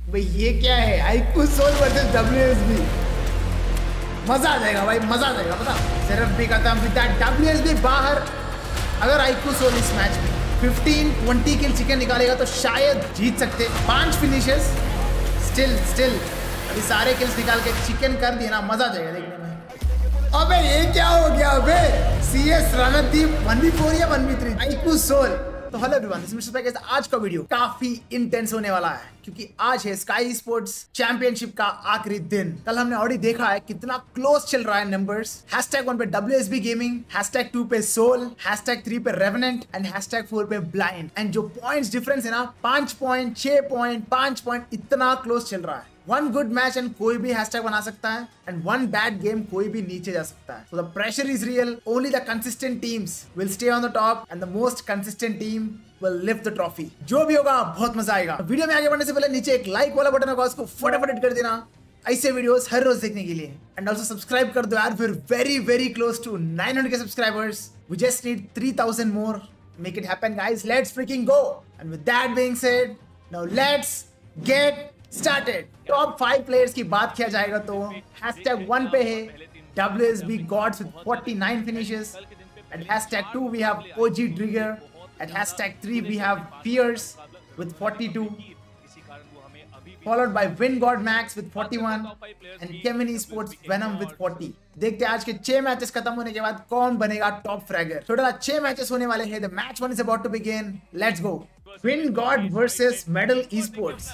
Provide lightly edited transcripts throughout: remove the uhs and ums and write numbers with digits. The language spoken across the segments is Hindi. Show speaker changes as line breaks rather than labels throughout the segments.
भाई ये क्या है? आईक्यू सोल वर्सेस डब्ल्यूएसबी, मजा आ जाएगा भाई, मजा आ जाएगा। पता सिर्फ भी खत्म विद दैट, डब्ल्यूएसबी बाहर। अगर आईक्यू सोल इस मैच में 15-20 किल चिकन निकालेगा तो शायद जीत सकते। 5 फिनिशेस, स्टिल अभी सारे किल्स निकाल के चिकन कर दिए ना, मजा आ जाएगा देखने में। अबे ये क्या हो गया? अबे सीएस रणदीप 1v4 या 1v3 आईक्यू सोल। तो hello everyone, this is mister package. आज का वीडियो काफी इंटेंस होने वाला है क्योंकि आज है स्काई स्पोर्ट्स चैंपियनशिप का आखिरी दिन। कल हमने ऑलरेडी देखा है कितना क्लोज चल रहा है नंबर्स। #1 पे WSB गेमिंग, #2 पे सोल, #3 पे रेवेनेंट एंड #4 पे ब्लाइंड। एंड जो पॉइंट्स डिफरेंस है ना, 5 पॉइंट, 6 पॉइंट, 5 पॉइंट, इतना क्लोज चल रहा है। One good match and कोई भी हैशटैग बना सकता है and one bad game कोई भी नीचे जा सकता है। So the pressure is real. Only the consistent teams will stay on the top and the most consistent team will lift the trophy. जो भी होगा बहुत मजा आएगा। वीडियो में आगे बढ़ने से पहले नीचे एक लाइक वाला बटन होगा, उसको फटाफट हिट कर देना ऐसे वीडियोस हर रोज देखने के लिए। एंड ऑल्सो सब्सक्राइब कर दो यार, we're very close to 900k subscribers. We just need 3000 more. Make it happen guys. Let's freaking go. And with that being said, now let's get started. Top 5 players की बात किया जाएगा तो #1 पे है WSB Gods with 49 finishes. At #2 we have OG Trigger. At #3 we have Fierce with 42. Followed by Wingod Max with 41 and Kevin Esports Venom with 40. देखते हैं आज के 6 मैचेस खत्म होने के बाद कौन बनेगा टॉप फ्रैगर। टोटल 6 मैचेस होने वाले हैं। The match 1 is about to begin. Let's go. Wingod versus Medal Esports.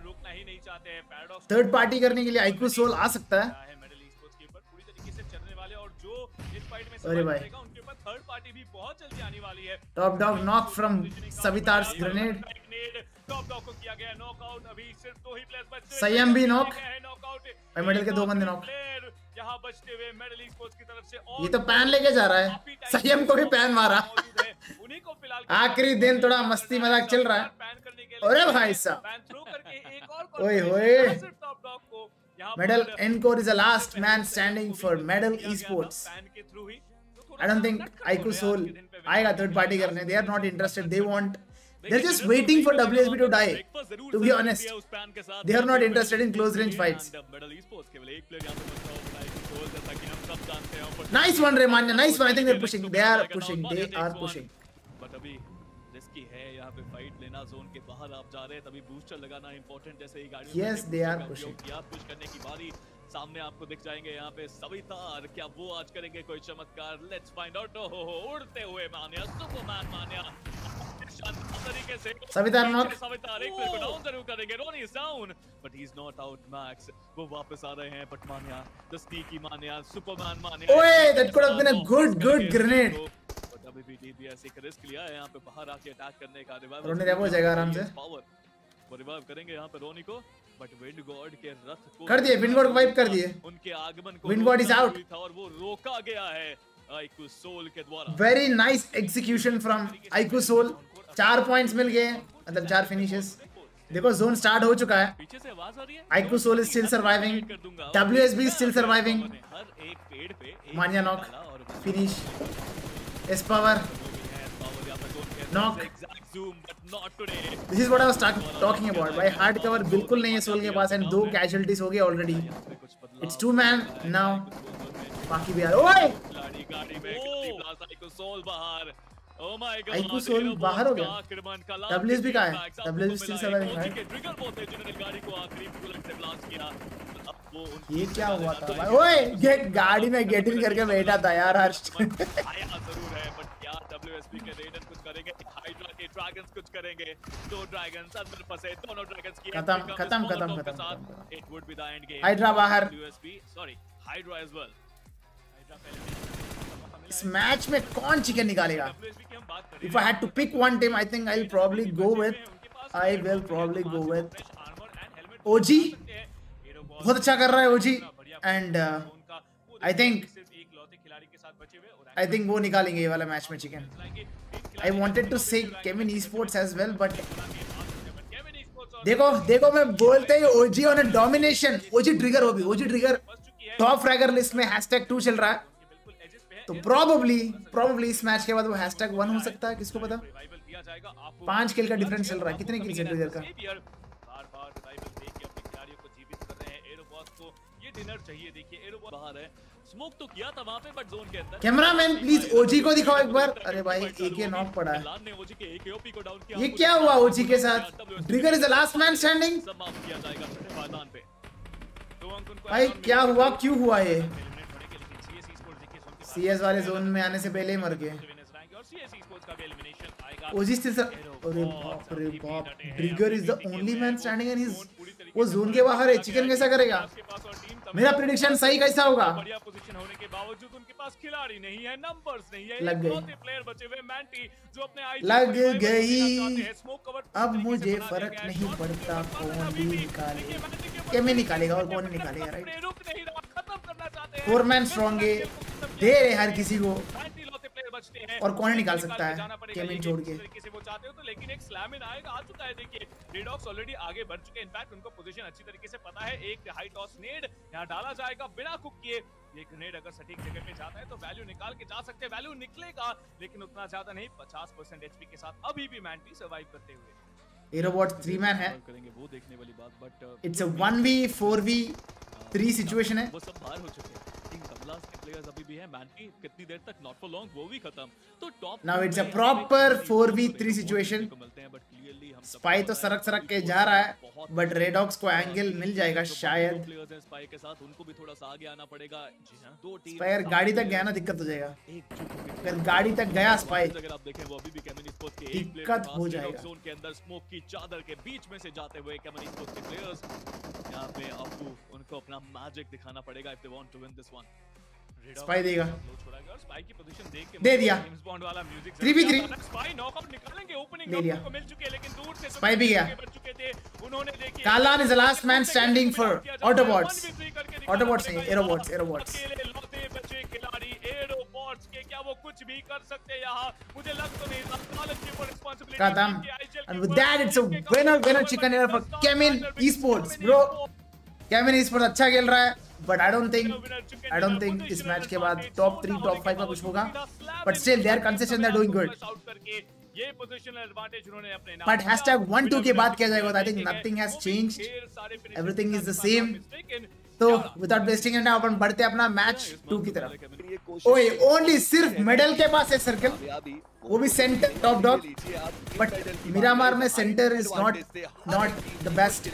Third party करने के लिए आईक्यू सोल आ सकता है। अरे भाई टॉप डॉग नॉक फ्रॉम सवितार्स ग्रेनेड। संयम भी नॉक, मेडल के 2 बंदे नॉक। ये तो पैन लेके जा रहा है, संयम को भी पैन मारा। आखिरी दिन थोड़ा मस्ती मजाक चल रहा है। अरे भाई साहब, ओए होए। Medal Encore is the last man standing for Medal Esports. I don't think Aiko Soul आएगा थर्ड पार्टी करने। They are not interested. They're just waiting for WSB to die. To be honest, they are not interested in close range fights. Nice one, Remanya. Nice one. I think they're pushing. They are pushing.
Risky है यहाँ पे फाइट लेना। जोन के बाहर आप जा रहे हैं तभी बूस्टर लगाना इंपॉर्टेंट। जैसे ही गाड़ी
Yes, they are pushing.
Push करने की बारी सामने आपको दिख जाएंगे यहाँ पे सवितार। क्या वो आज करेंगे कोई चमत्कार? Let's find out. उड़ते हुए मान्या, सुपरमैन मान्या तरीके से
सवितार नॉक।
सवितार एक प्लेयर को डाउन जरूर करेंगे। Ronnie is down but he is not out. Max वो वापस आ रहे हैं but Manya the sneaky Manya, superman Manya.
ओए that could have been a good grenade.
अभी भी DBS एक रिस्क लिया है यहाँ पे बाहर आके अटैक करने का।
रोनी रेव हो जाएगा आराम से।
वो रिवाइव करेंगे यहाँ पे रोनी को बट विंड गॉड के रथ को
कर दिए, विंड गॉड को वाइप कर दिए।
उनके आगमन को
विंड गॉड इज आउट
और वो रोका गया है आईक्यू सोल के द्वारा।
Very nice execution from IQ Soul. 4 points मिल गए, मतलब 4 फिनिशेस। देखो जोन स्टार्ट हो चुका है।
पीछे से आवाज आ रही है।
IQ Soul is still surviving, WSB is still surviving.
हर एक पेड़ पे
Manya knock, finish, S power knock. This is what I was talking about. भाई हार्ड कवर बिल्कुल नहीं है सोल के पास एंड 2 कैजुअलिटीज हो गए ऑलरेडी। It's 2 man now. बाकी भी यार ओए आईक्यू सोल बाहर हो गया। WSB कहाँ है? WSB स्टिल सर्वाइविंग है। ये क्या हुआ था भाई? ओए गाड़ी में गेट इन करके बैठा था यार हर्ष।
WSB के रेडर कुछ करेंगे, हाइड्रा के ड्रैगन्स कुछ करेंगे। 2 ड्रैगन्स अंदर फंसे, दोनों ड्रैगन्स की
खत्म।
It would be the end game.
Hydra बाहर,
WSB sorry Hydra as well.
इस मैच में कौन चिकन निकालेगा? If I had to pick one team, I think I'll probably go with OG. बहुत अच्छा कर रहा है OG and I think वो निकालेंगे ये वाला मैच में chicken. I wanted to say Kevin Esports as well, but देखो मैं बोलते ही OG on a domination। OG trigger होगी, OG trigger top fragger list में #2 चल रहा है तो probably इस मैच के बाद वो #1 हो सकता है। किसको पता? 5 किल का डिफरेंस चल रहा है। कितने किल से ट्रिगर का?
को ये डिनर चाहिए। देखिए एरो बाहर है, स्मोक तो किया था वहां पे बट जोन के अंदर।
कैमरामैन प्लीज ओजी को दिखाओ एक बार। अरे भाई एके नॉक पड़ा है।
लान ने ओजी के एकेओपी को डाउन किया।
ये क्या हुआ ओजी के साथ? Trigger is the last man standing.
समाप्त किया जाएगा मैदान पे। तो अंक उनको
भाई क्या हुआ, क्यों हुआ ये?
एलिमिनेट होने के लिए सीएस स्पोर्ट्स देखिए
सीएस वाले जोन में आने से पहले ही मर गए।
और सीएस स्पोर्ट्स का भी एलिमिनेशन आएगा।
OG still sir. अरे बाप रे बाप, trigger is the only man standing and वो जोन के बाहर है। चिकन कैसा करेगा? मेरा प्रेडिक्शन सही कैसा होगा?
बढ़िया पोजीशन होने के बावजूद उनके पास खिलाड़ी नहीं है, नंबर्स नहीं है।
लग गई।
इकलौते प्लेयर बचे हुए मैंटी जो अपने आई
लग गई। अब मुझे फर्क नहीं पड़ता कौन भी निकाले। केमी निकालेगा और कौन निकालेगा, राइट?
रुक नहीं रहा, खत्म करना चाहते हैं।
फोर मैन स्ट्रॉन्ग है, दे रहे हर किसी को।
बचते हैं
और कौन निकाल सकता है केमिन छोड़ के?
तरीके से वो चाहते हो तो, लेकिन एक स्लैम इन आएगा, आ चुका है। देखिए रेडॉक्स ऑलरेडी आगे बढ़ चुके हैं। इनफैक्ट उनको पोजीशन अच्छी तरीके से पता है। एक हाई टॉस नेड यहां डाला जाएगा बिना कुक किए। ये ग्रेनेड अगर सटीक जगह पे जाता है तो वैल्यू निकाल के जा सकते हैं। वैल्यू निकलेगा लेकिन उतना ज्यादा नहीं। 50% एचपी के साथ अभी भी मैंटी सर्वाइव करते हुए।
एरोबॉट 3 मैन है,
करेंगे वो देखने वाली बात। But
it's a 1v4v3 situation है।
वो सब बाहर हो चुके हैं। डबलास के प्लेयर्स अभी भी हैं। मैंटी कितनी देर तक, नॉट फॉर लॉन्ग, वो भी खत्म। तो top
now it's a proper 4v3 situation. Spy तो सरक सरक के जा रहा है बट रेडॉक्स को एंगल मिल जाएगा शायद।
प्लेयर्स हैं स्पाई के साथ, उनको भी थोड़ा सा आगे आना पड़ेगा। जी हां, दो टीम
स्पाई गाड़ी तक गया ना दिक्कत हो जाएगा। अगर गाड़ी तक गया स्पाई
अगर आप देखें वो अभी भी केमिन स्पोर्ट्स के एक
दिक्कत हो जाएगा।
जोन के अंदर स्मोक की चादर के बीच में से जाते हुए केमिन स्पोर्ट्स के प्लेयर्स यहां पे आपको उनको अपना मैजिक दिखाना पड़ेगा if they want to win this one.
Spy देगा,
स्पाई की पोजीशन देख के
दे दिया।
जेम्स बॉन्ड वाला म्यूजिक
3v3
स्पाई नॉकआउट निकालेंगे। ओपनिंग
ले लिया।
को मिल चुके हैं लेकिन दूर से
स्पाई भी गया।
बढ़ चुके थे उन्होंने। देखिए
कालान is the last man standing for Autobots. Autobots नहीं, एरोबॉट्स। एरोबॉट्स
अकेले लौटे बचे खिलाड़ी एरोबॉट्स के, क्या वो कुछ भी कर सकते हैं यहाँ? मुझे लग तो नहीं रहा। रिस्पांसिबिलिटी
खत्म। And with that it's a winner chicken dinner for Kemin Esports, bro. Kemin Esports अच्छा खेल रहा है but I don't think इस मैच के बाद टॉप 3 टॉप 5 का कुछ होगा, but still they are consistent, they are doing good.
ये पोजीशनल एडवांटेज उन्होंने अपने नाम
But #12 के बाद क्या जाएगा? I think nothing has changed, everything is the same. तो without wasting any time अपन बढ़ते अपना मैच 2 की तरफ। ओए ओनली सिर्फ मेडल के पास है सर्कल, वो भी centre top dog, but Miramar में centre is not the best.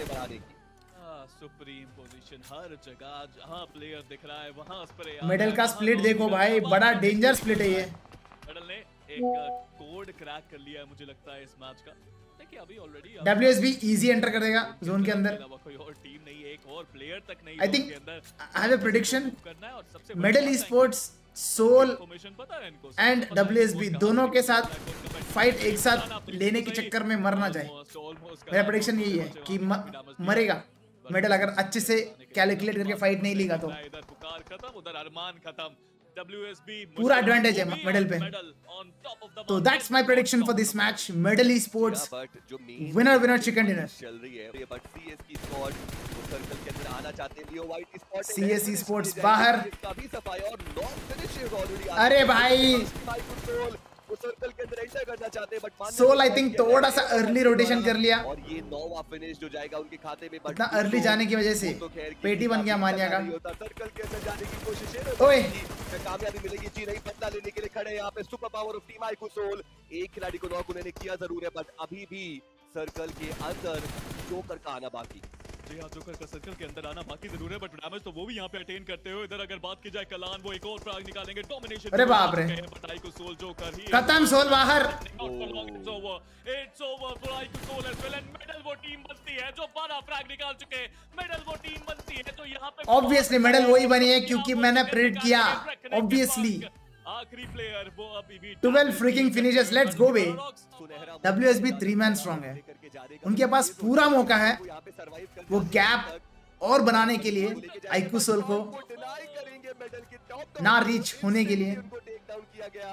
Supreme position हर जगह जहां प्लेयर दिख रहा है वहां स्प्रे।
मेडल का स्प्लिट देखो भाई, बड़ा डेंजर स्प्लिट है ये।
मेडल ने एक कोड क्रैक कर लिया है मुझे लगता है इस मैच का। देखिए अभी ऑलरेडी
WSB इजी एंटर कर देगा जोन के अंदर।
कोई और टीम नहीं है, एक और प्लेयर तक नहीं।
I think I have a prediction, Medal sports, Soul and WSB दोनों के साथ फाइट एक साथ लेने के चक्कर में मरना जाए। मेरा प्रेडिक्शन यही है कि मरेगा मेडल अगर अच्छे से कैलकुलेट करके फाइट नहीं लेगा तो।
इधर पुकार खत्म, उधर अरमान खत्म। WSB
पूरा एडवांटेज है मेडल पे। तो that's my prediction for this match. Medal sports winner chicken dinner.
चल रही है बट सीएस की स्क्वाड सर्कल के अंदर आना चाहते हैं। Leo white spot
CS sports बाहर
काफी सफाई और नॉक फिनिश ऑलरेडी।
अरे भाई
वो सर्कल के अंदर एंटर करना चाहते हैं बट
सोल आई थिंक थोड़ा सा अर्ली रोटेशन कर लिया
और ये 9वां फिनिश जो जाएगा उनके खाते में।
इतना अर्ली जाने की वजह से पेटी बन गया मानिया का।
सर्कल के अंदर जाने की कोशिश है,
ओए
कामयाबी मिलेगी जी नहीं। बदला लेने के लिए खड़े हैं यहाँ पे super power of team IQ Soul. एक खिलाड़ी को नॉक उन्होंने किया जरूर है बट अभी भी सर्कल के अंदर जोकर का आना बाकी।
जी हाँ, जोकर का सर्कल के अंदर आना बाकी जरूर है बट डैमेज तो वो भी यहाँ पे अटेन करते हो। इधर अगर बात की जाए कलान, वो एक और फ्रैग निकालेंगे। डोमिनेशन,
अरे बाप रे,
बताई को सोल जोकर ही
खत्म। सोल बाहर।
It's over for IQ Soul as well and Medal वो टीम बनती है जो 12 फ्रैग निकाल चुके हैं। मेडल वो टीम बनती है जो यहाँ पे
ऑब्वियसली मेडल वही बनी है क्योंकि मैंने प्रेडिक्ट किया। ऑब्वियसली
आखिरी प्लेयर वो अभी भी
12 फ्रीकिंग फिनिशेस। लेट्स गो बे। WSB 3 मैन स्ट्रांग है, उनके पास पूरा मौका है वो गैप और बनाने के लिए आईक्यू सोल को ना रीच होने के लिए।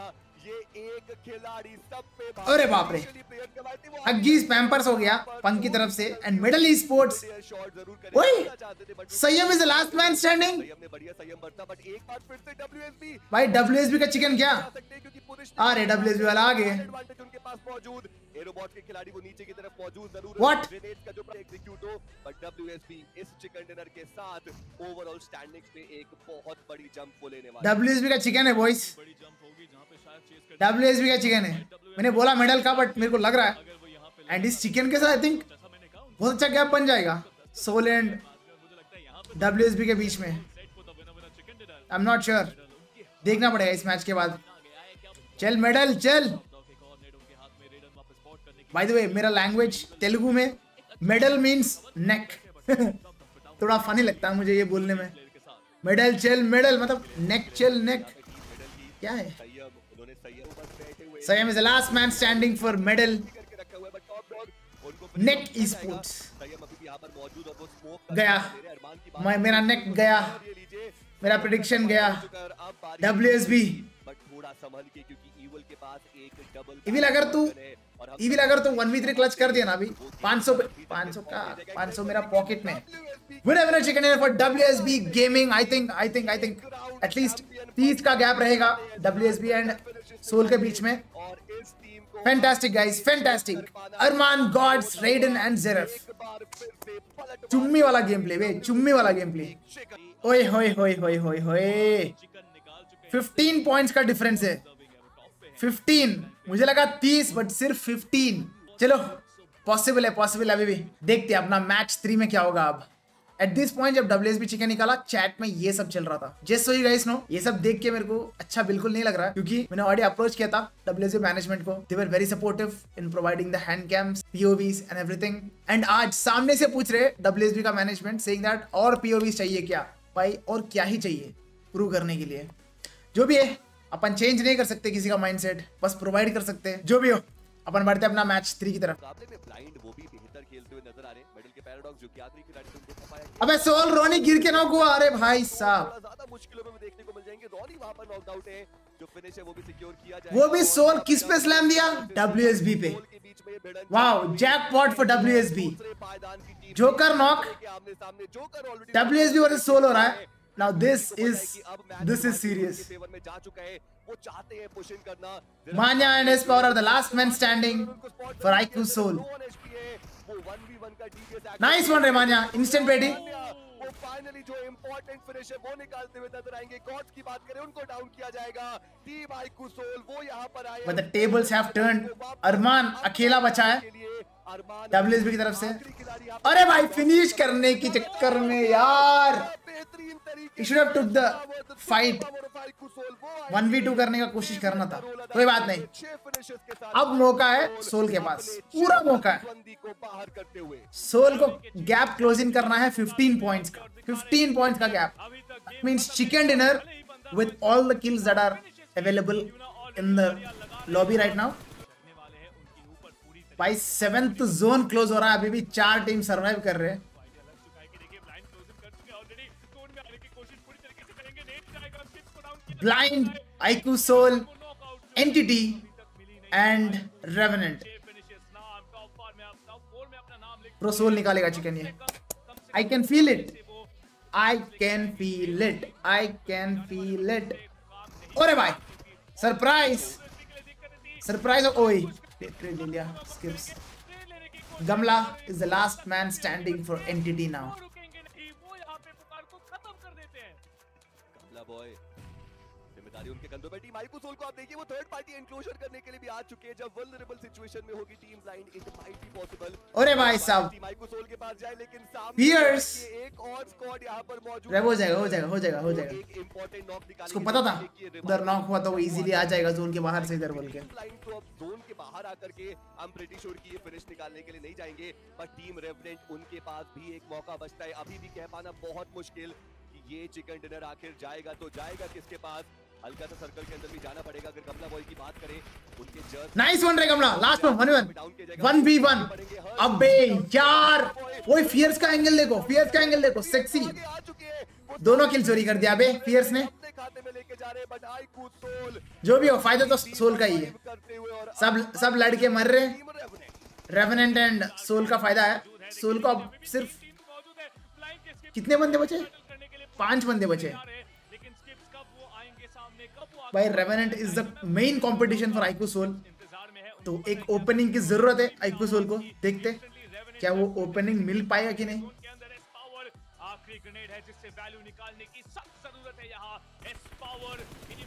ये एक खिलाड़ी सब पे
अरे बाप रे, हग्गीज पैम्पर्स हो गया पंक की तरफ से एंड मिडल ई स्पोर्ट्स। ओए Sanyam is the last man standing.
बढ़िया संयम बरता, बट एक बार फिर से WSB
भाई WSB का चिकन क्या, अरे WSB वाला आ गए।
एडवांटेज उनके पास मौजूद, एरोबॉट के खिलाड़ी वो नीचे की तरफ मौजूद जरूर
What?
ग्रेनेड का जो एग्जीक्यूट हो, बट WSB इस चिकन डिनर के साथ ओवरऑल स्टैंडिंग्स पे एक बहुत बड़ी जंप को लेने वाला।
WSB का चिकन है बॉयज,
बड़ी जंप होगी जहां पे शायद चेस कर
WSB का चिकन है। मैंने बोला मेडल का, बट मेरे को लग रहा है एंड इस चिकन के साथ आई थिंक
जैसा मैंने कहा
बहुत अच्छा गैप बन जाएगा सोल एंड
मुझे लगता है यहां पे
WSB के बीच में।
सेट को the winner chicken dinner
I am not sure, देखना पड़ेगा इस मैच के बाद। चल मेडल चल।
एक और नेड उनके हाथ में, रेडन वापस स्पॉट करने की
बाय द वे मेरा लैंग्वेज तेलुगु में मेडल मींस नेक थोड़ा फनी लगता है मुझे ये बोलने में।
के साथ
मेडल चल मेडल मतलब नेक चल नेक क्या है।
संयम, उन्होंने संयम बस बैठे हुए
Sanyam is the last man standing for Medal
करके रखा हुआ है, बट टॉप डॉग उनको फिर
नेक
से
स्पोर्ट्स।
संयम अभी भी यहाँ पर मौजूद और वो स्मोक
गया,
अरमान की बात
मेरा नेक गया,
ये लीजिए
मेरा प्रेडिक्शन गया।
अब बारी
WSB
बट थोड़ा संभल के, क्योंकि ईवल के पास एक डबल
इविल अगर तू 1v3 क्लच कर दिया ना अभी 500 का 500 मेरा पॉकेट में। Winner chicken dinner for WSB gaming. I think at least 30 का गैप रहेगा WSB एंड सोल के बीच में।
और इस टीम को
fantastic guys, fantastic. Armaan, Gods, Raiden and जेरफ।
एक बार फिर से पलट
चुम्मी वाला गेम प्ले वे, चुम्मी वाला गेम प्ले। ओए होए होए होए होए होए, 15 पॉइंट्स का डिफरेंस है। 15, मुझे लगा 30 बट सिर्फ 15। चलो पॉसिबल है अभी भी। देखते हैं अपना मैच 3 में क्या होगा। अब एट दिस पॉइंट जब WSB चिकन निकाला चैट में ये सब चल रहा था। Just so you guys know, ये सब देख के मेरे को अच्छा बिल्कुल नहीं लग रहा है, क्योंकि मैंने ऑलरेडी अप्रोच किया था WSB मैनेजमेंट को। They were very supportive in providing the hand cams, POVs and everything. And आज सामने से पूछ रहे WSB का मैनेजमेंट सेइंग दैट और POVs चाहिए क्या भाई, और क्या ही चाहिए प्रूव करने के लिए। जो भी है अपन चेंज नहीं कर सकते किसी का माइंडसेट, बस प्रोवाइड कर सकते हैं। जो भी हो अपन बढ़ते अपना मैच 3 की तरफ।
मुकाबले में ब्लाइंड वो भी बेहतर खेलते हुए नजर आ रहे हैं। मेडल के पैराडॉक्स जो कि आखिरी खिलाड़ी थे उनको खपाया गया।
अबे सोल रोनी गिर के नॉक हुआ। अरे भाई साहब,
थोड़ा ज्यादा मुश्किलों में भी देखने को मिल जाएंगे। रॉनी वहां पर नॉकड आउट है, जो फिनिश है वो भी सिक्योर किया जाएगा।
वो भी सोल किस पे स्लैम दिया, WSB पे।
के बीच में ये भिड़ंत
वाओ, जैकपॉट फॉर WSB।
दूसरे पायदान की टीम
जोकर नॉक,
के आमने-सामने Joker already
WSB versus Soul हो रहा है। Now this is serious.
Favour में जा चुका है, वो चाहते हैं पुश इन करना।
Manya and his Power are the last man standing for IQ Soul.
वो 1v1 का DPS
नाइस वन रे मान्या, इंस्टेंट पेडी।
वो फाइनली जो इंपॉर्टेंट फिनिश है वो निकालते हुए नजर आएंगे। गॉड्स की बात करें, उनको डाउन किया जाएगा। टीम आईक्यू सोल वो यहां पर आए,
but the tables have turned. Armaan अकेला बचा है WSB की तरफ से। अरे भाई फिनिश करने की चक्कर में यार,
बेहतरीन तरीके
he should have took the fight। 1v2 करने का कोशिश करना था, कोई बात नहीं। अब मौका है सोल के पास, पूरा मौका है।
को बाहर करते हुए
सोल को गैप क्लोजिंग करना है 15 पॉइंट्स का। 15 पॉइंट्स का gap means chicken dinner with all the kills that are available in the lobby right now. भाई 7th जोन क्लोज हो रहा है, अभी भी 4 टीम सर्वाइव कर रहे हैं। Blind, IQ Soul, Entity and Revenant. Pro Soul निकालेगा चिकन ये। I can feel it, I can feel it, I can feel it. अरे भाई सरप्राइज सरप्राइज। ओए ट्रेड ले लिया, स्किप्स। गमला is the last man standing for Entity now.
Boy जिम्मेदारी उनके कंधों पे। टीम आईक्यू सोल को आप देखिए, वो थर्ड पार्टी एनक्लोजर करने के लिए भी आ चुके हैं। जब वल्नरेबल सिचुएशन में होगी team Blind, it might be possible.
अरे भाई साहब,
टीम आईक्यू सोल के पास जाए, लेकिन सामने
Fierce।
एक और स्क्वाड यहां पर मौजूद
रे हो जाएगा हो जाएगा हो जाएगा हो जाएगा।
एक इंपॉर्टेंट नॉक निकाल,
उसको पता था उधर नॉक हुआ तो वो इजीली आ जाएगा जोन के बाहर से इधर बोल के।
ब्लाइंड तो अब जोन के बाहर आकर के आई एम प्रीटी श्योर कि ये फिनिश निकालने के लिए नहीं जाएंगे। पर टीम रेवेनेंट उनके पास भी एक मौका बचता है। अभी भी कह पाना बहुत मुश्किल कि ये चिकन डिनर आखिर जाएगा तो जाएगा किसके पास। हल्का सा सर्कल के अंदर भी जाना पड़ेगा। अगर गमला बॉय की बात करें, उनके जस्ट
नाइस वन रे गमला, लास्ट में 1v1। अबे यार वो फियर्स का एंगल देखो, फियर्स का एंगल देखो, सेक्सी। दोनों किल चोरी कर दिया अबे फियर्स ने।
खाते में लेके जा रहे हैं, बट आईक्यू सोल
जो भी हो फायदा तो सोल का ही है।
करते हुए और
सब लड़के मर रहे हैं।
Team Revenant
Revenant and Soul का फायदा है। सोल को अब सिर्फ कितने बंदे बचे? 5 बंदे बचे। भाई Revenant is the main competition for IQ Soul, तो एक ओपनिंग की जरूरत है आईक्यू सोल को। देखते क्या वो ओपनिंग मिल पाएगा कि नहीं।
आखिरी ग्रेनेड है जिससे वैल्यू निकालने की सख्त जरूरत है। यहाँ एस पावर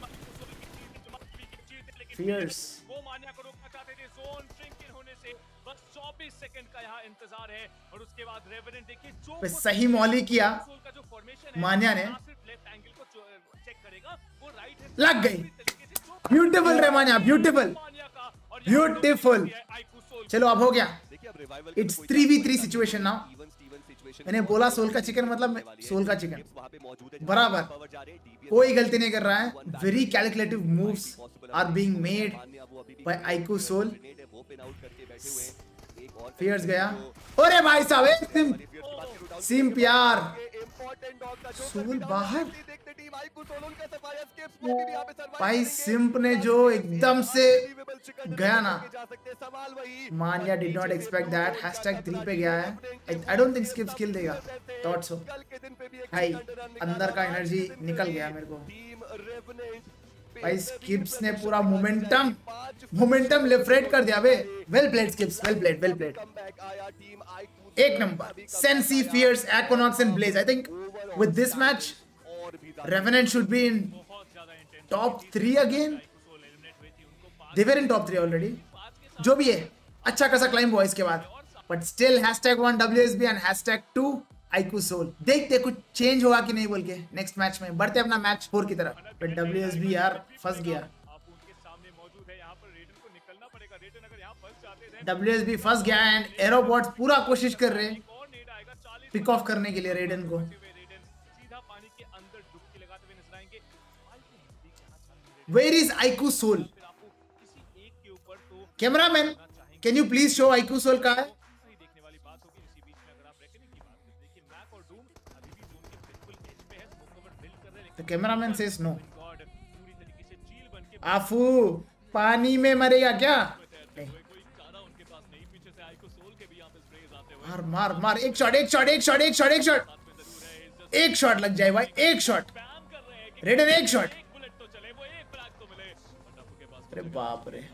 फियर्स
वो मान्या को रोकना चाहते थे जोन श्रिंक इन होने से। बस 24 सेकंड का यहाँ इंतजार है और उसके बाद रेवेनेंट देखिए जो
सही मौली किया
का जो फॉर्मेशन है
मान्या ने,
सिर्फ लेफ्ट एंगल को चेक करेगा, वो राइट हैंड
लग गई। ब्यूटीफुल रे मान्या, ब्यूटीफुल ब्यूटीफुल। चलो अब हो गया। It's 3v3 situation now. मैंने बोला सोल का चिकन मतलब सोल का चिकन बराबर, कोई गलती नहीं कर रहा है। Very calculative moves are being made by IQ Soul. Fierce गया। अरे भाई साहब सिम्प यार, सोल बाहर। भाई सिम्प ने जो एकदम से गया ना, Manya did not expect that. #3 पे गया है। I don't think Skipz kill देगा। Thought so. भाई अंदर का एनर्जी निकल गया मेरे को। भाई स्किप्स ने पूरा मोमेंटम लिफ्रेट कर दिया बे। Well played Skipz, well played, well played. एक number. Sensei, Fierce, Aquanox and Blaze. I think with this match Revenant should be in top 3 again. They were in top 3 already. जो भी है अच्छा खासा क्लाइंब हुआ इसके बाद, but still #1 WSB and #2 IQ Soul. देखते कुछ चेंज होगा कि नहीं बोल के नेक्स्ट मैच में। बढ़ते अपना मैच 4 की तरफ। बट WSB यार फंस गया। WSB फंस गया एंड एरोबॉट्स पूरा कोशिश कर रहे हैं पिक ऑफ करने के लिए रेडन को। Where is IQ Soul? Cameraman can you please show IQ Soul का है? The cameraman says no. आफू पानी में मरेगा क्या? मार मार मार। एक शॉट लग जाए भाई। एक शॉट रेडन, एक शॉट। अरे बाप रे,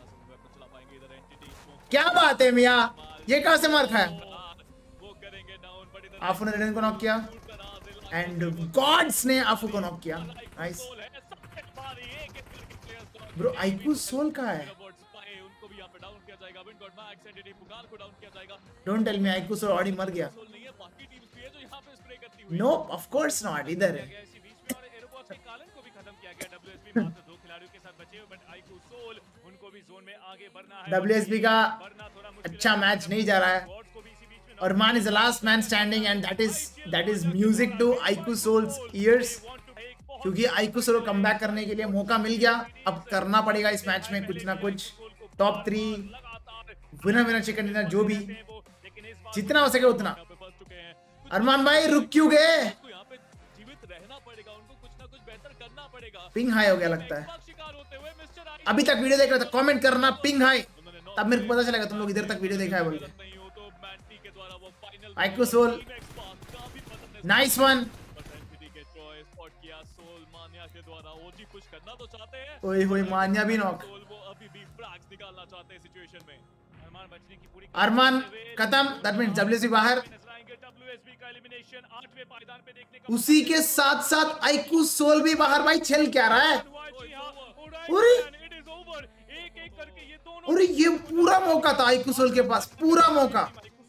क्या बात है मियां, ये कहां से मार खाया? आफू ने रेडन को नॉक किया एंड गॉड्स ने आफू को नॉक किया। Nice bro. आईक्यू सोल का है? Don't tell me IQ Soul already मर गया। No of course not. इधर है WSB का अच्छा मैच नहीं जा रहा है और Maan is the last man standing and that is music to IQ Soul's ears, क्योंकि आईक्यू सोल को कमबैक करने के लिए मौका मिल गया। अब करना पड़ेगा इस मैच में कुछ ना कुछ। टॉप 3 विनर चिकन डिनर, जो भी जितना हो सके उतना। अरमान भाई रुक क्यों गए? पिंग हाई हो गया लगता है। अभी तक वीडियो देख रहा था कमेंट करना पिंग हाई, तब मेरे को पता चलेगा तुम लोग इधर तक वीडियो देखा है बोल के। IQ Soul nice one. ओए होए मान्या भी नॉक। अरमान खत्म। दैट मींस WSB बाहर। उसी के साथ साथ आईक्यू सोल भी बाहर। भाई चल क्या रहा है? अरे ये पूरा मौका था आईक्यू सोल के पास, पूरा मौका।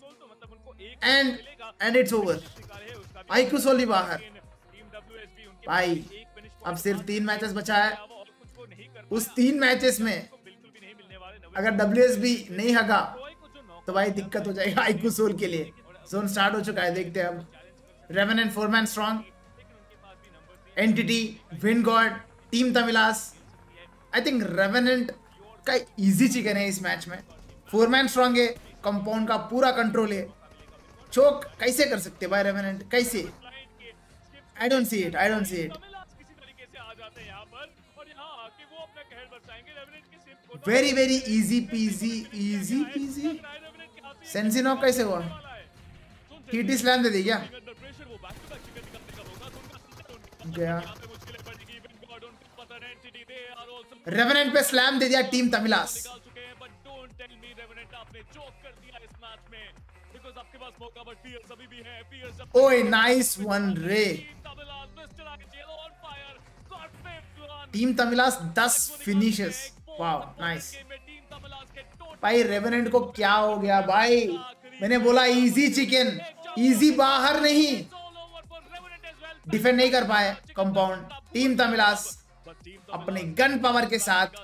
And it's over. IQ Soul भी बाहर। भाई अब सिर्फ 3 मैचेस बचा है। उस 3 मैचेस में अगर WSB नहीं हगा तो भाई दिक्कत हो जाएगा आईक्यू सोल के लिए। जोन स्टार्ट हो चुका है, देखते हैं अब। Revenant 4 man strong, Entity, Wingod, team Tamilas. I think Revenant का इजी चिकन है इस मैच में। 4 मैन स्ट्रॉन्ग है, कंपाउंड का पूरा कंट्रोल है। चोक कैसे कर सकते भाई रेवेनेंट? कैसे? I don't see it.
अपना कहर बरसाएंगे रेवेनेंट की सिर्फ को
वेरी इजी पीजी सेंसिनो कैसे हुआ? टीटी स्लैम दे दी क्या?
अंडर प्रेशर वो बैक टू बैक चिकन निकालने का होगा तो उनका
गया
पे मुश्किलें पड़ेगी इवन गॉड उनको पता है Entity they are also
Revenant पे स्लैम दे दिया टीम तमिलास।
निकाल चुके हैं but don't tell me Revenant आपने चोक कर दिया इस मैच में बिकॉज़ आपके पास मौका बट फियर्स अभी भी है फियर्स जब
ओए नाइस वन रे।
तमिलास मिस्टर आगेलो on fire got 5-1
team Tamilas 10 finishes. Wow nice भाई। रेवेनेंट को क्या हो गया भाई? मैंने बोला इजी चिकन, इजी बाहर नहीं। डिफेंड नहीं कर पाए कंपाउंड। टीम तमिलास अपने गन पावर के साथ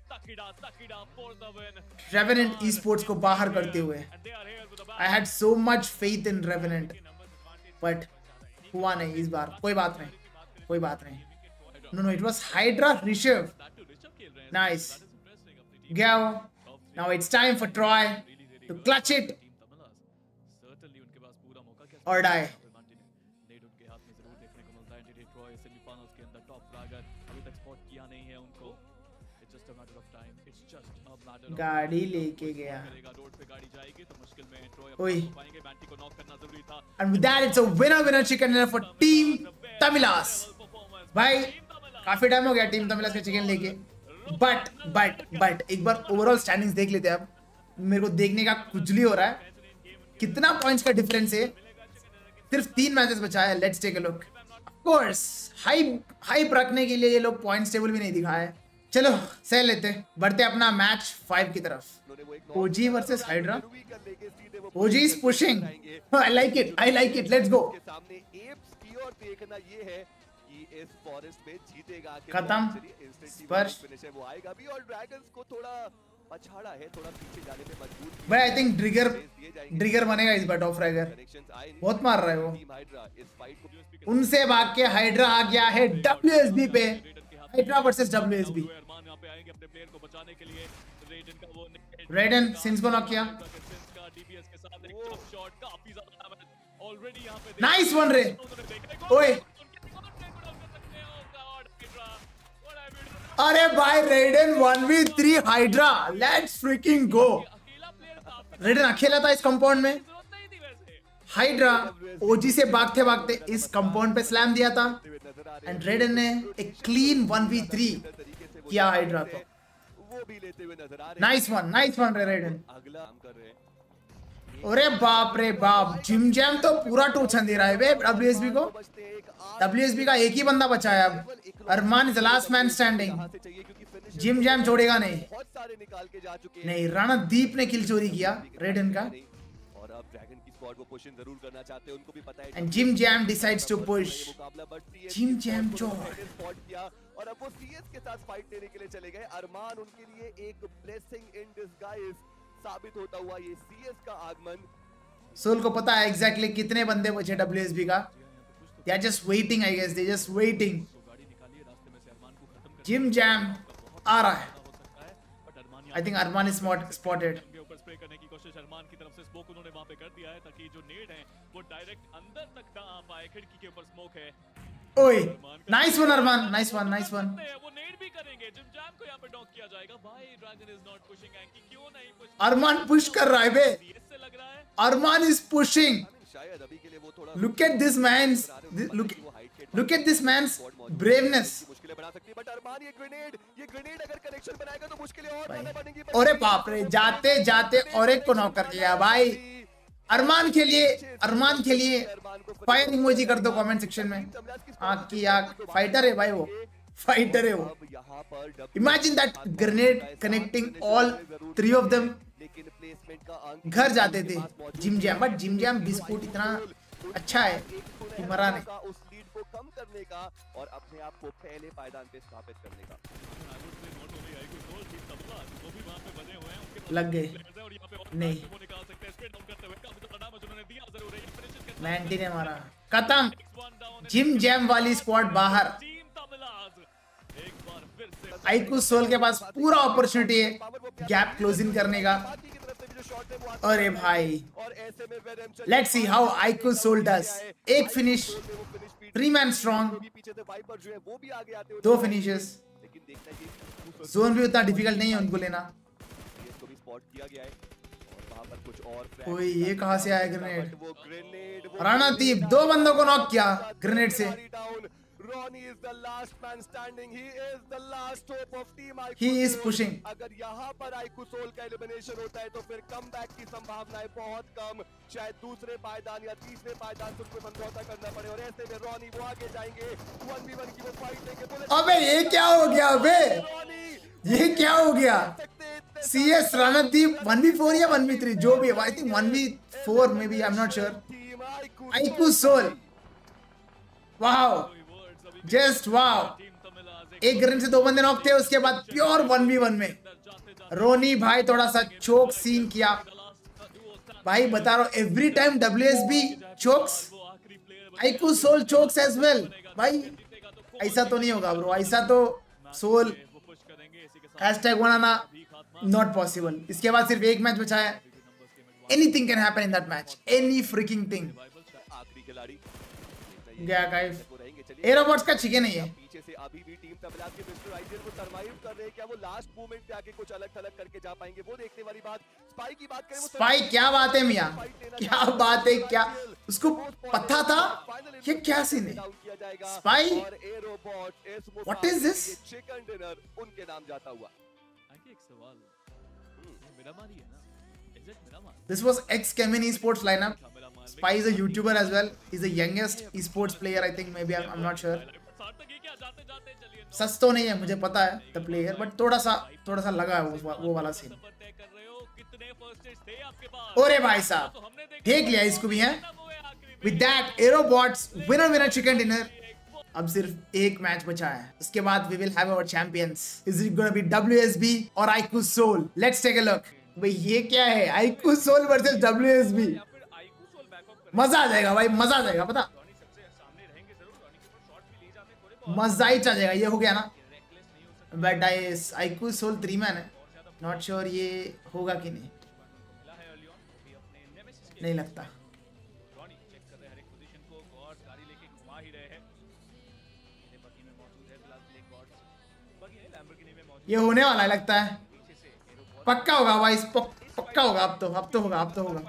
रेवेनेंट ई स्पोर्ट्स को बाहर करते हुए। I had so much faith in Revenant but हुआ नहीं इस बार। कोई बात नहीं। No it was Hydra Rishabh. Nice गया। Now it's time for Troy to clutch it और डाई। गाड़ी लेके गया। And with that it's a winner chicken dinner for team Tamilas। भाई काफी टाइम हो गया टीम तमिलास के चिकन लेके। बट एक बार ओवरऑल स्टैंडिंग्स देख लेते हैं। अब मेरे को देखने का खुजली हो रहा है कितना पॉइंट्स का डिफरेंस है। सिर्फ 3 मैचेस बचा है। Let's take a look. Of course hype रखने के लिए ये लोग पॉइंट्स टेबल भी नहीं दिखाए। चलो सह लेते, बढ़ते अपना मैच 5 की तरफ। OG versus Hydra. OG is pushing. I like it let's go.
सामने एप्स की और देखना ये है कि इस फॉरेस्ट में जीतेगा
खत्म स्पर्श।
वो आएगा भी और ड्रैगन्स को थोड़ा पछाड़ा है, थोड़ा पीछे जाने में मजबूर।
भाई आई थिंक ट्रिगर बनेगा इस बार। टॉप फ्रैगर बहुत मार रहा है वो। उनसे भाग के हाइड्रा आ गया है WSB पे। Hydra versus WSB। Raiden Sins को नॉक किया। नाइस वन रे। ओए अरे भाई Raiden 1v3 Hydra. Let's freaking go. Raiden अकेला था इस कंपाउंड में। हाइड्रा ओजी से भागते इस कंपाउंड पे स्लैम दिया था एंड रेडन ने एक क्लीन 1v3 किया हाइड्रा को। नाइस वन रे रेडन। अरे बाप रे बाप। जिम जैम तो पूरा टोचन दे रहा है बे WSB को। WSB का एक ही बंदा बचा है अब। Armaan is last man standing. Jim Jam छोड़ेगा नहीं। रणदीप ने किल चोरी किया रेडन का।
और अब ड्रैगन की स्क्वाड वो पुश इन जरूर करना चाहते हैं, उनको भी पता है।
And Jim Jam decides to push. Jim Jam
spot किया और अब वो CS के साथ फाइट लेने के लिए चले गए। अरमान उनके लिए एक ब्लेसिंग इन डिस्गाइज साबित होता हुआ ये CS का आगमन।
सोल को पता है एग्जैक्टली कितने बंदे बचे WSB का। They are just waiting, I guess. They're just waiting. Jim Jam आ रहा है। I think Armaan is spotted.
करने की कोशिश अरमान की तरफ से स्मोक उन्होंने वहां पे कर दिया है ताकि जो नेड है वो डायरेक्ट अंदर तक ना आ पाए। खिड़की के ऊपर स्मोक है।
ओए nice one Armaan. Nice one
वो नेड भी करेंगे। जिम जैम को यहां पे नॉक किया जाएगा। भाई Dragon is not pushing Anky क्यों नहीं पुश।
अरमान पुश कर रहा है बे।
से लग रहा है
अरमान इज पुशिंग।
शायद अभी के लिए वो थोड़ा
Look at this man's braveness.
मुश्किलें बना सकती है बट अरमान ये ग्रेनेड अगर कनेक्शन बनाएगा तो मुश्किलें और ज्यादा बनेंगी।
अरे बाप रे जाते और एक को नॉक कर दिया भाई। अरमान के लिए फायर इमोजी कर दो कमेंट सेक्शन में। आँख की आँख। फाइटर है भाई वो। Imagine that grenade connecting all 3 of them। घर जाते थे Jim Jam but Jim Jam biscuit इतना अच्छा है कि मरा नहीं।
उस लीड को कम करने का और अपने आप को पहले पायदान पे स्थापित करने का।
लग गए नहीं। मैंटी ने मारा। खत्म। जिम जैम वाली स्क्वाड बाहर। आईकू सोल के पास पूरा अपॉर्चुनिटी है गैप क्लोजिंग करने का। अरे भाई let's see how IQ Soul does. एक finish 3 man strong 2 finishes. Zone भी उतना डिफिकल्ट नहीं है उनको लेना।
इसको भी स्पॉट किया गया है और वहां पर कुछ और
ओए ये कहां से आया ग्रेनेड?
वो ग्रेनेड
रणदीप 2 बंदों को नॉक किया ग्रेनेड से।
Ronnie is the last man standing. He is the last hope of team iQsoul.
He is pushing.
अगर यहाँ पर iQsoul का एलिमिनेशन होता है तो फिर कमबैक की संभावनाएं बहुत कम, शायद दूसरे पायदान या तीसरे पायदान से उनको समझौता करना पड़े और ऐसे में रॉनी वो आगे जाएंगे 1v1 की वो फाइट लेंगे।
अबे ये क्या हो गया? अबे ये क्या हो गया? CS रणदीप 1v4 या 1v3 जो भी है, I think 1v4 maybe, I am not sure. iQsoul wow, just wow, एक ग्रेनेड से 2 बंदे नॉक थे, उसके बाद प्योर 1v1 में रोनी भाई थोड़ा सा चोक सीन किया भाई। बता रहा हूं every time WSB chokes, iQsoul chokes as well भाई। ऐसा तो नहीं होगा ब्रो, ऐसा तो सोल हैशटैग बनाना नॉट पॉसिबल। इसके बाद सिर्फ एक मैच बचा है, anything can happen in that match, any freaking thing.
आखिरी खिलाड़ी
गया गाइस, एरोबॉट्स का चिकन नहीं है।
पीछे से अभी भी टीम तबला के मिस्टर आइडियल को सरवाइव कर रहे हैं, क्या वो लास्ट मोमेंट पे आके कुछ अलग थलग करके जा पाएंगे, वो देखने वाली बात। स्पाई की बात करें, वो
स्पाई क्या बात है मियां, क्या बात है, क्या उसको पता था ये क्या सीन है? Spy what is this?
Chicken dinner उनके नाम जाता हुआ।
एक सवाल, मेरा मारी है ना, एग्जैक्ट मेरा मार।
This was ex-Kemin Esports lineup. Spy is a YouTuber as well. He's the youngest esports player, I think. Maybe I'm not sure. सच तो नहीं है, मुझे पता है the player, but थोड़ा सा लगा है वो वाला सीन। ओरे भाई साहब, देख लिया इसको भी है। With that, Aerobots winner chicken dinner. अब सिर्फ एक मैच बचा है, उसके बाद we will have our champions. Is it gonna be WSB or iQsoul? Let's take a look. भाई ये क्या है? iQsoul वर्सेस WSB, मजा आ जाएगा भाई, मजा आ जाएगा। पता मजा ही आ जाएगा। ये हो गया ना, बट iQsoul 3 मैन है, नॉट श्योर ये होगा कि नहीं, नहीं लगता। ये होने वाला है लगता है, पक्का होगा भाई, पक्का होगा। अब तो होगा।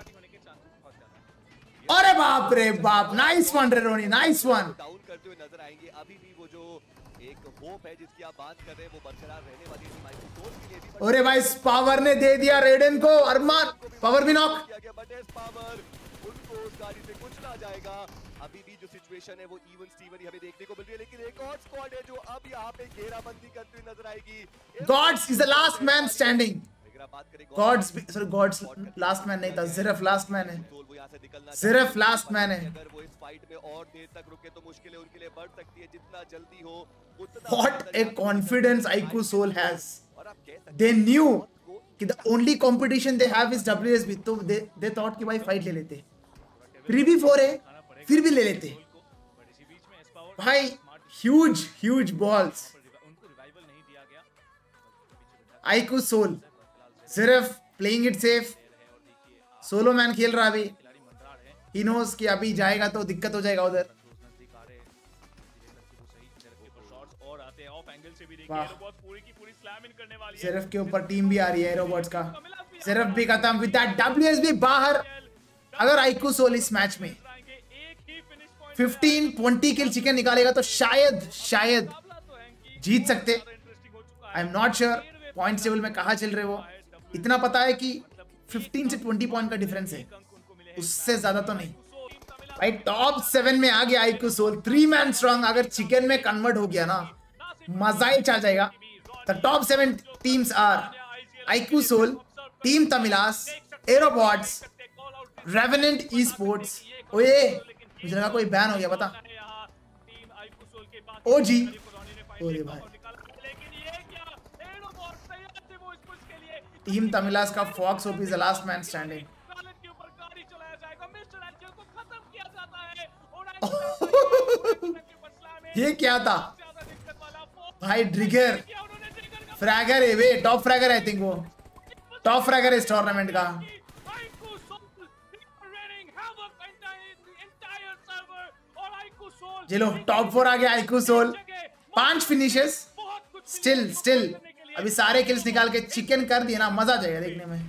अरे बाप रे बाप, नाइस वन रे रोनी, नाइस वन।
डाउन करते हुए नजर आएंगे। अभी भी वो जो एक होप है जिसकी आप बात कर रहे हैं वो बरकरार रहने वाली है iQsoul के लिए भी।
अरे भाई पावर ने दे दिया रेडन को, अरमान पावर भी नॉक
किया गया, बट इस पावर उनको उस गाड़ी से कुछ ना जाएगा। अभी भी जो सिचुएशन है वो इवन स्टीवन हमें देखने को मिल रही है, लेकिन एक और स्क्वाड है जो अब यहाँ पे घेराबंदी करती हुई नजर आएगी।
Gods is the last man standing. Gods last man नहीं था, सिर्फ लास्ट मैन है, सिर्फ लास्ट मैन है।
अगर वो इस फाइट में और देर तक रुके तो मुश्किलें उनके लिए बढ़ सकती है, जितना जल्दी हो उतना।
What a confidence iQsoul has. They knew कि the only competition they have is WSB, तो they thought कि भाई फाइट ले लेते, 3v4 है फिर भी ले लेते भाई। Huge balls. iQsoul सिर्फ playing it safe, solo man खेल रहा अभी। ही नोज कि अभी जाएगा तो दिक्कत हो जाएगा उधर। सिर्फ के ऊपर टीम भी आ रही है एरोबॉट्स का, सिर्फ भी खत्म। विद दैट WSB बाहर। अगर iQsoul इस मैच में 15-20 किल चिकन निकालेगा तो शायद जीत सकते। I am not sure point table में कहाँ चल रहे वो। इतना पता है कि 15 से 20 पॉइंट का डिफरेंस है, उससे ज्यादा तो नहीं भाई। टॉप 7 में आ गया iQsoul, 3 मैन स्ट्रॉन्ग। अगर चिकन में कन्वर्ट हो गया ना, मजा ही आ जाएगा। The top 7 teams are iQsoul, team Tamilas, Aerobots, Revenant esports. ओए मुझे लगा कोई बैन हो गया, पता ओजी। ओरे भाई टीम तमिलास का Fox OP is the last man standing. ये क्या था भाई? ट्रिगर फ्रैगर है वे, टॉप फ्रैगर आई थिंक, वो टॉप फ्रैगर है इस टूर्नामेंट का। चलो टॉप 4 आ गया iQsoul, 5 फिनिशेस। स्टिल अभी सारे किल्स निकाल के चिकन कर दिए ना, मजा आ जाएगा देखने में।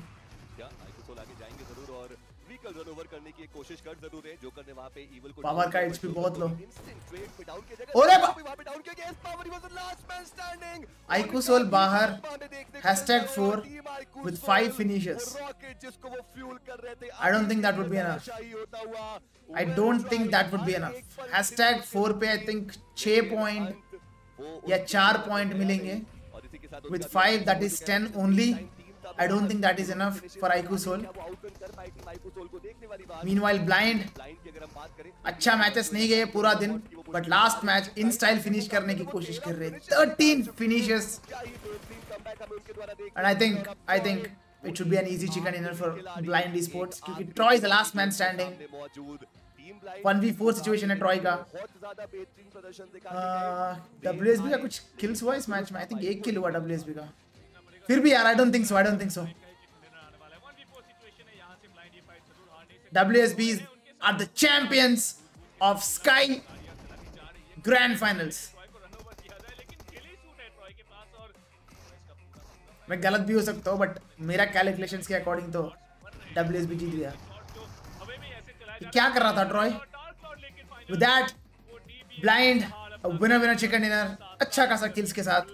करने की कोशिश कर जरूर है, जो करने वहां पे इविल को
पावर का एचपी बहुत लो। आईकू सोल बाहर #4 with 5 finishes. I don't think that would be enough. I don't think that would be enough. #4 पे I think 6 पॉइंट या 4 पॉइंट मिलेंगे। With 5 that is 10 only. I don't think that is enough for iQOO Soul. Meanwhile, Blind अच्छा मैचेस नहीं गए पूरा दिन, but last match in style finish करने की कोशिश कर रहे हैं। 13 finishes, and I think it should be an easy chicken dinner for Blind Esports क्योंकि Troy is the last man standing. 1v4 situation है ट्रॉय का। WSB का कुछ किल्स हुआ इस मैच में? आई थिंक 1 किल हुआ WSB का। फिर भी यार I don't think so. WSBs are the champions of Sky Grand Finals. मैं गलत भी हो सकता हूँ, बट मेरा कैलकुलेशंस के अकॉर्डिंग तो WSB जीत गया। क्या कर रहा था Troy? With that, Blind winner chicken dinner, अच्छा खासा किल्स के साथ।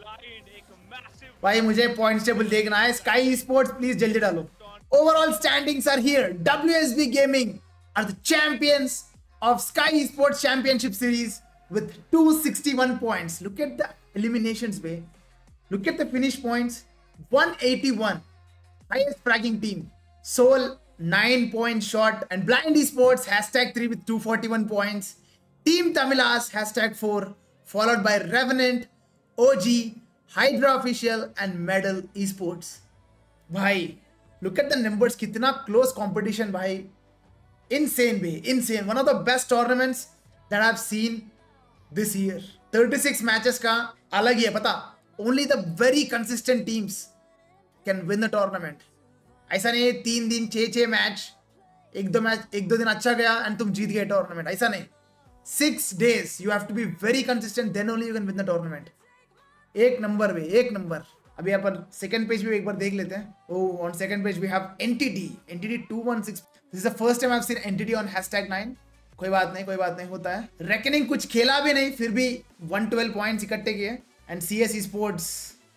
भाई मुझे पॉइंट्स टेबल देखना है। स्काई स्पोर्ट्स प्लीज जल्दी डालो। Overall standings are here. WSB gaming are the champions of Sky Sports championship series with 261 points. Look at the eliminations bhai. Look at the finish points. 181. Highest fragging team. Soul 9 points short, and Blind Esports #3 with 241 points. Team Tamilas #4 followed by Revenant, OG, Hydra Official and Medal Esports. भाई look at the numbers, कितना close competition भाई, insane भाई, insane. One of the best tournaments that I've seen this year. 36 matches का अलग ही है पता। Only the very consistent teams can win the tournament. ऐसा नहीं 3 दिन 6 मैच, एक दो दिन अच्छा गया and तुम जीत गए टूर्नामेंट, ऐसा नहीं। 6 days you have to be very consistent, then only you can win the tournament. एक नंबर में एक नंबर। अभी यहाँ पर सेकंड पेज भी एक बार देख लेते हैं। Oh, on second page we have NTD 216. This is the first time I've seen NTD on #9. कोई बात नहीं होता है। रेकनिंग कुछ खेला भी नहीं, फिर भी 112 पॉइंट्स इकट्ठे किए। And CS Esports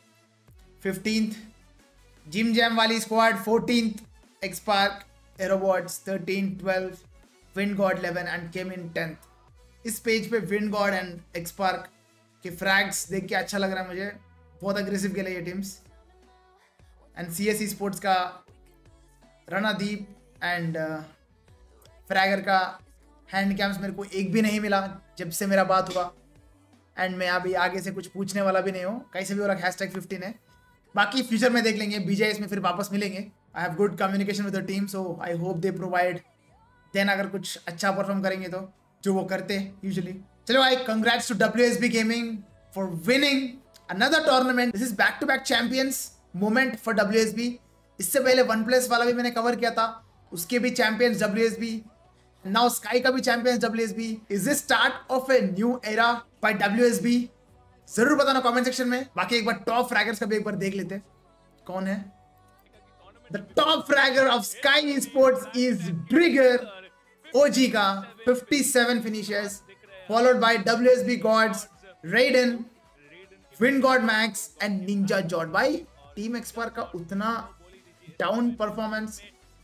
15th, Jim Jam वाली squad 14th, Xpark, Aerobots 13, 12, Windgod 11 and came in 10th. इस पेज पे Windgod एंड Xpark के फ्रैग्स देख के अच्छा लग रहा है मुझे, बहुत अग्रेसिव खेले ये टीम्स। एंड CS Esports का रणदीप एंड फ्रैगर का हैंड कैम्स मेरे को एक भी नहीं मिला जब से मेरा बात हुआ, एंड मैं अभी आगे से कुछ पूछने वाला भी नहीं हूँ। कैसे भी हो रहा #15 है, बाकी फ्यूचर में देख लेंगे। BJS में फिर वापस मिलेंगे। I have good communication with the team, so I hope they provide. Then अगर कुछ अच्छा परफॉर्म करेंगे तो, जो वो करते हैं यूजुअली। चलो भाई, congrats to WSB gaming for winning another tournament. This is back to back champions moment for WSB। इससे पहले OnePlus वाला भी मैंने कवर किया था, उसके भी चैंपियंस WSB। नाउ स्काई का भी champions WSB। Is this start of a new era by WSB? जरूर बताना कमेंट सेक्शन में। बाकी एक बार टॉप फ्रैगर्स का भी एक बार देख लेते हैं कौन है। The top fragger of Sky Sports is Trigger OG का 57 finishes, followed by WSB gods, Raiden, Windgod Max and Ninja Jord. भाई टीम Xpark का उतना डाउन परफॉर्मेंस,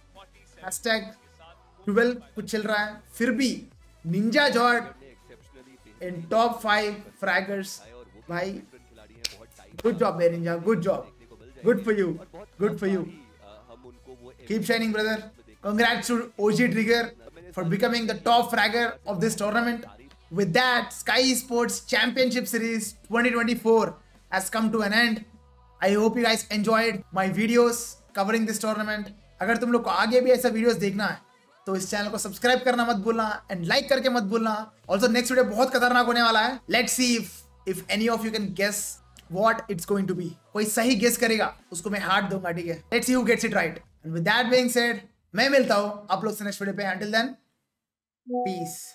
#12 कुछ चल रहा है, फिर भी निंजा जॉर्ड इन टॉप 5 फ्रैगर्स। भाई गुड जॉब है Ninja, good job, good for you, good for you. Keep shining brother. Congrats to OG Trigger for becoming the top fragger of this tournament. With that, Sky Esports Championship Series 2024 has come to an end. I hope you guys enjoyed my videos covering this tournament. अगर तुम लोग को आगे भी ऐसा वीडियोस देखना है तो इस चैनल को सब्सक्राइब करना मत भूलना एंड लाइक करके मत भूलना। ऑल्सो नेक्स्ट वीडियो बहुत खतरनाक होने वाला है। Let's see if any of you can guess what it's going to be. कोई सही गेस करेगा उसको मैं हार्ट दूंगा, ठीक है? Let's see who gets it right. And with that being said, मैं मिलता हूं आप लोग से नेक्स्ट वीडियो पे। Until then, peace.